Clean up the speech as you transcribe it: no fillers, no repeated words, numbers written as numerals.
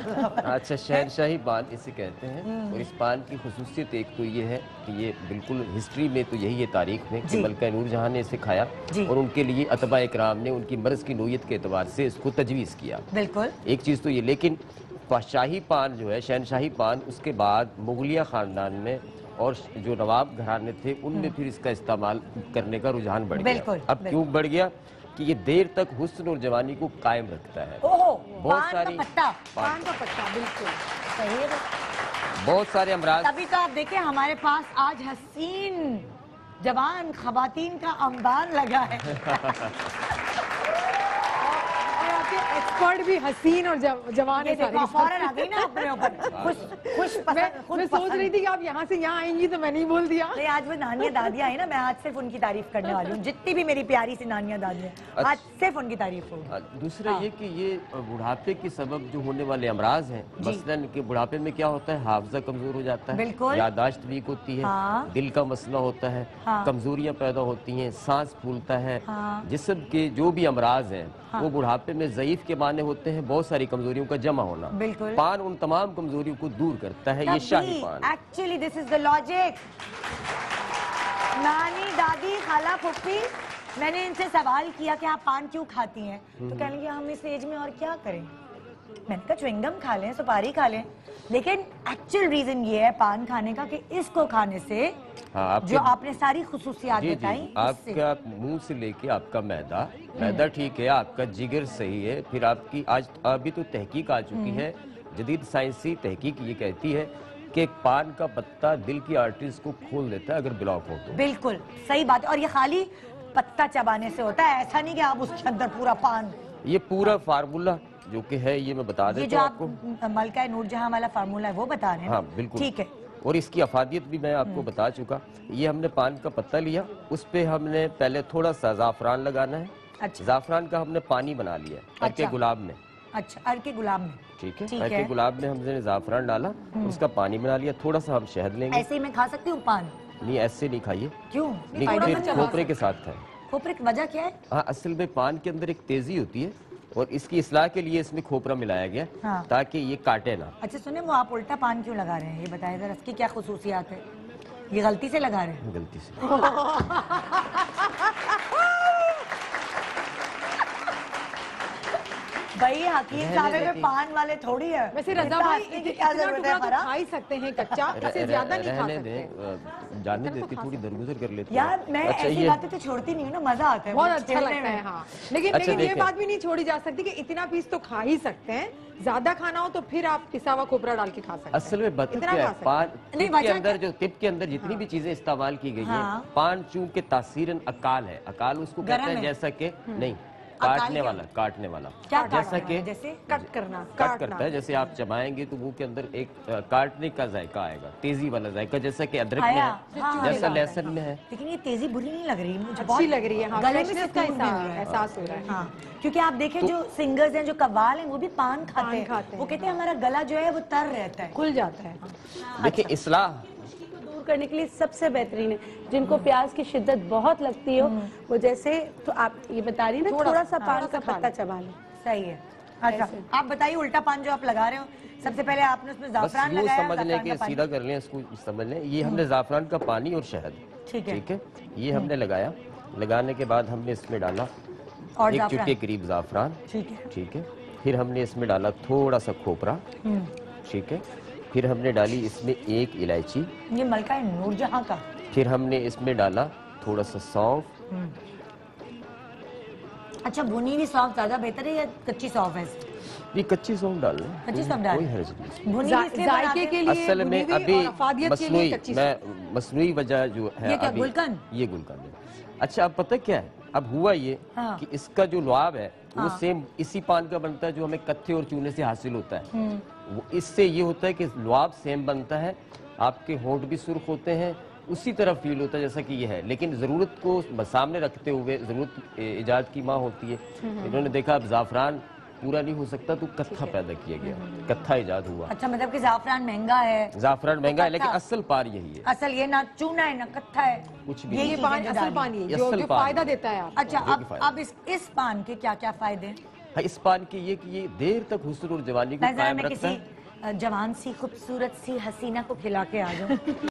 اچھا شہنشاہی پان اسے کہتے ہیں، اور اس پان کی خصوصیت ایک تو یہ ہے کہ یہ بالکل ہسٹری میں تو یہی ہے، تاریخ میں، کہ ملکہ نور جہاں نے اسے کھایا اور ان کے لیے اتباع اکرام نے ان کی مرض کی نوعیت کے اعتبار سے اس کو تجویز کیا. بالکل ایک چیز تو یہ، لیکن شاہی پان جو ہے، شہنشاہی پان، اس کے بعد مغلیہ خاندان میں اور جو نواب گھرانے تھے ان میں پھر اس کا استعمال کرنے کا رجحان بڑھ گیا. اب کیوں بڑھ گیا؟ کہ یہ دیر تک حسن اور جوانی کو قائم رکھتا ہے. پان کا پتا بالکل صحیح ہے. بہت سارے امراض. تبھی تو آپ دیکھیں ہمارے پاس آج حسین جوان خواتین کا انبار لگا ہے. ایکسپرٹ بھی حسین اور جوان ہے. فوراً آ گئی نا اپنے اوپر خوش میں سوچ رہی تھی کہ آپ یہاں سے یہاں آئیں گی تو میں نہیں بول دیا. نہیں، آج وہ نانیاں دادیاں ہیں نا، میں آج صرف ان کی تعریف کرنے والی ہوں. جتنی بھی میری پیاری سی نانیاں دادیاں ہیں آج صرف ان کی تعریف ہوگی. دوسرا یہ کہ یہ بڑھاپے کے سبب جو ہونے والے امراض ہیں، مثلاً کہ بڑھاپے میں کیا ہوتا ہے، حافظہ کمزور ہو جاتا ہے، یادداشت ویک ہوتی ہے، دل کا مسئلہ ہوتا ہے، کمزوریاں پیدا ہوتی ہیں، سانس پھولتا ہے. جسم کے جو بھی امراض ہیں وہ بڑھاپے میں ضعیف کے معنی ہوتے ہیں، بہت ساری کمزوریوں کا جمع ہونا. پان ان تمام کمزوریوں کو دور کرتا ہے. یہ شاہی پان actually this is the logic. نانی دادی خالہ پھپھی، میں نے ان سے سوال کیا کہ آپ پان کیوں کھاتی ہیں، تو کہنے لگے ہم اس ایج میں اور کیا کریں. میں نے کہا چوئنگم کھا لیں، سپاری کھا لیں. لیکن ایکچوئل ریزن یہ ہے پان کھانے کا کہ اس کو کھانے سے جو آپ نے ساری خصوصیات بتائیں، آپ کا منہ سے لے کے آپ کا معدہ ٹھیک ہے، آپ کا جگر صحیح ہے. پھر آپ کی آج ابھی تو تحقیق آ چکی ہے، جدید سائنسی تحقیق یہ کہتی ہے کہ پان کا پتا دل کی آرٹریز کو کھول دیتا ہے اگر بلاک ہو تو. بالکل صحیح بات ہے. اور یہ خالی پتا چبانے سے ہوتا ہے، ایسا نہیں کہ آپ اس کے اندر پورا پان. یہ پورا فارمولا جو کہ ہے یہ میں بتا دیتا ہوں آپ کو. یہ جو آپ ملکہ نور جہاں والا فارمولا ہے وہ بتا رہے ہیں. ہاں بالکل ٹھیک ہے. اور اس کی افادیت بھی میں آپ کو بتا چکا. یہ ہم نے پان کا پتا لیا، اس پہ ہم نے پہلے تھوڑا سا زعفران لگانا ہے. زعفران کا ہم نے پانی بنا لیا ہے ارکے گلاب میں. اچھا، ارکے گلاب میں. ٹھیک ہے، ارکے گلاب میں ہم نے زعفران ڈالا، اس کا پانی بنا لیا. تھوڑا سا ہم شہد لیں گے. ایسے ہی میں کھا سکتی ہوں پان؟ نہیں، ایسے نہیں کھائیے. کیوں؟ کھوپرے کے ساتھ کھائیں. کھوپرے کی وجہ کیا ہے؟ ہاں، اصل میں پان کے اندر ایک تیزی ہوتی ہے اور اس کی اصلاح کے لیے اس میں کھوپرا ملایا گیا تاکہ یہ کاٹے نہ. اچھا سنیں، وہ آپ الٹا پان کیوں لگا رہے ہیں یہ بتائیں ذرا، اس کی کیا خصوصیات ہے؟ یہ غلطی سے لگا رہے ہیں؟ غلطی سے. بھائی حکیم صاحب میں پان والے تھوڑی ہے. ویسے رضا بھائی اتنا ٹکڑا تو کھا ہی سکتے ہیں کچا، اسے زیادہ نہیں کھا سکتے. جانے دیتی، تھوڑی درگزر کر لیتے. یار میں ایسی باتیں تو چھوڑتی نہیں ہوں نا، مزہ آتا ہے، بہت اچھا لگتا ہے. ہاں لیکن یہ بات بھی نہیں چھوڑی جا سکتی کہ اتنا پیس تو کھا ہی سکتے ہیں. زیادہ کھانا ہو تو پھر آپ پسا ہوا کھوپرا ڈال کے کھا سکتے ہیں. اصل میں بات پان کے اندر جو طب کے اندر جتنی بھی چیزیں استعمال کی گئی ہیں، پان چونکہ تاثیراً اکال ہے. اکال اس کو کہتے ہیں جیسا کہ نہیں کاٹنے والا جیسا کہ کٹ کرتا ہے. جیسے آپ چبائیں گے تو منہ کے اندر ایک کاٹنے کا ذائقہ آئے گا، تیزی والا ذائقہ، جیسا کہ ادرک میں ہے، جیسا لہسن میں ہے. لیکن یہ تیزی بری نہیں لگ رہی مجھے، اچھی لگ رہی ہے. گلے میں احساس ہو رہا ہے. ہاں کیونکہ آپ دیکھیں جو سنگرز ہیں، جو قوال ہیں، وہ بھی پان کھاتے ہیں. وہ کہتے ہیں ہمارا گلا جو ہے وہ تر رہتا ہے، کھل جاتا ہے. دیکھیں اصلاح کرنے کے لیے سب سے بہترین ہے. جن کو پیاز کی شدت بہت لگتی ہو، وہ جیسے تو آپ یہ بتا رہی ہیں نا، تھوڑا سا پان کا پتا چبا لیں. صحیح ہے. اچھا آپ بتائیے الٹا پان جو آپ لگا رہے ہو، سب سے پہلے آپ نے اس میں زعفران لگایا. سمجھ لیں کہ سیدھا کر لیں اس کو، سمجھ لیں یہ ہم نے زعفران کا پانی اور شہد، ٹھیک ہے، یہ ہم نے لگایا. لگانے کے بعد ہم نے اس میں ڈالا 1 چٹکی قریب زعفران. ٹھیک ہے. پھر ہم نے اس میں ڈالا تھوڑا سا کھوپرا. ٹھیک ہے. پھر ہم نے ڈالی اس میں 1 الائچی، یہ ملکہ نور جہاں کا. پھر ہم نے اس میں ڈالا تھوڑا سا سونف. اچھا بھنی ہوئی سونف زیادہ بہتر ہے یا کچی سونف ہے؟ یہ کچی سونف ڈال لیں، کچی سونف ڈال کوئی حرج نہیں. ذائقے کے لیے اصل میں ابھی مصنوعی وجہ جو ہے یہ گلقند ہے. اچھا اب پتہ کیا ہے، اب ہوا یہ کہ اس کا جو لعاب ہے وہ سیم اسی پان کا بنتا ہے جو ہمیں کتھے اور چونے سے حاصل ہوتا ہے. اس سے یہ ہوتا ہے کہ لعاب سیم بنتا ہے، آپ کے ہونٹ بھی سرخ ہوتے ہیں، اسی طرح فیل ہوتا ہے جیسا کہ یہ ہے. لیکن ضرورت کو سامنے رکھتے ہوئے، ضرورت ایجاد کی ماں ہوتی ہے. انہوں نے دیکھا اب زعفران پورا نہیں ہو سکتا تو کتھا پیدا کیا گیا، کتھا ایجاد ہوا. اچھا مطلب کہ زعفران مہنگا ہے. زعفران مہنگا ہے لیکن اصل پار یہی ہے. اصل یہ نہ چونا ہے نہ کتھا ہے، کچھ بھی یہ اصل پانی ہے جو فائدہ دیتا ہے. اچھا اب اس پان کے کیا کیا فائدے ہیں؟ हाँ, इस पान की ये कि ये देर तक हुस्न और जवानी को कायम मैं रखता है। किसी जवान सी खूबसूरत सी हसीना को खिला के आ जाऊं।